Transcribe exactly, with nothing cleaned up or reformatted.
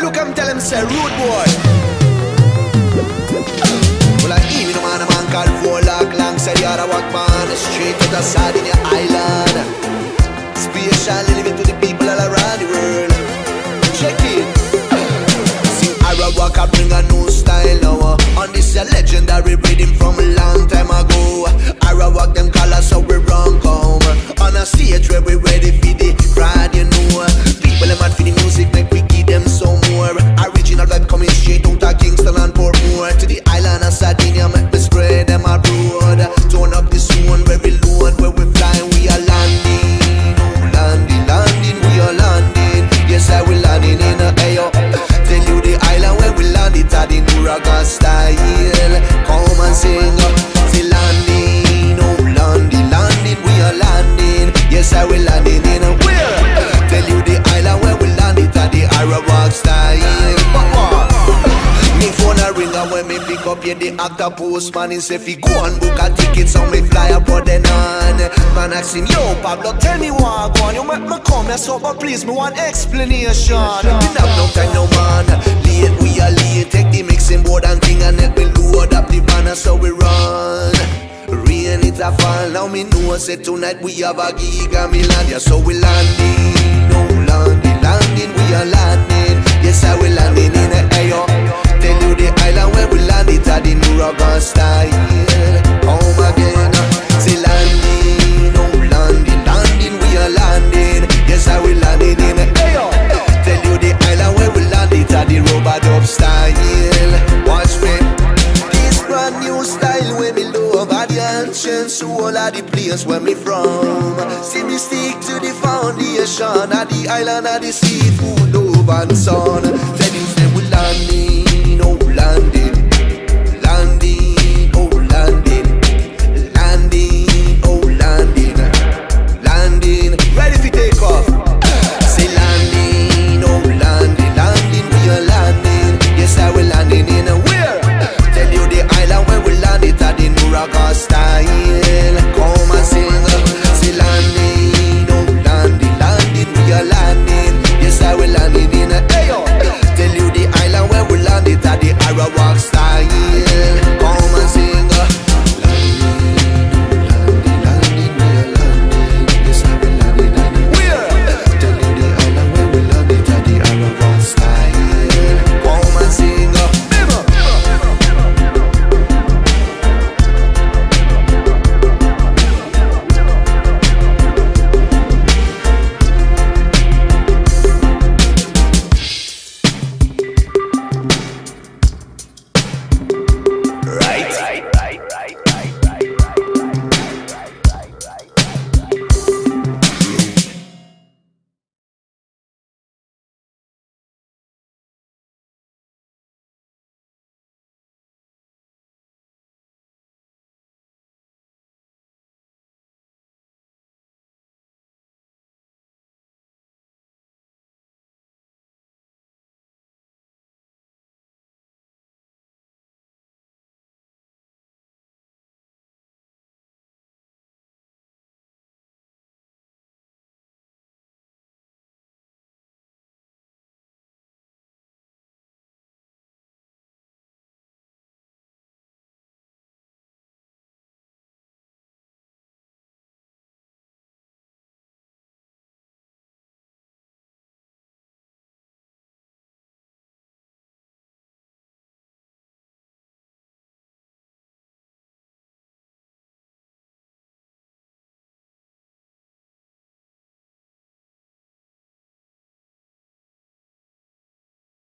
look and tell him say rude boy. Well I even a man a man called Warlock Long said you oughta walk man straight to the side in your island. Special living to the people all around the world. Check it. See Arawak I bring a new style now. On this a legendary rhythm from a long time ago. Arawak them call us how we run come. On a stage where we ready for the crowd, you know. People them mad for the music, make we give them some more. Original vibe coming straight out of Kingston and Portmore. To the island of Sardinia, make me spread them abroad. Turn up the sound very low and where we flying, we are landing. Oh, landing, landing, we are landing. Yes, I will landing in the air. Tell you the island where we landed at the Nuraga style. Come and sing, say landing, oh landing, landing, we are landing. Yes, I will landing in a where? Tell you the island where we landed at the Arawak style. Me phone a ring and when me pick up, yeah, the actor postman is if he go and book a ticket, so me fly up for the on. Man ask him, yo Pablo, tell me what I want. You make me come here, so but please me want explanation. Didn't have no time, no man. Late, we are late. Take the mixing board and thing and let me load up the van, so we run. Rain it a fall, now me know say tonight we have a gig and me land, yeah, so we landing, no landing, landing, we are landing. Yes, I will landing in the air. Tell you the island where we landed at the Nuraga style. Home again, say landing, no landing, landing, we are landing. Yes, I will landing in the air. Tell you the island where we landed at the Robadop style. Watch me, this brand new style where me love at the ancient soul of the place where me from. See me stick to the foundation of the island of the seafood love and sun. Tell you say we landing.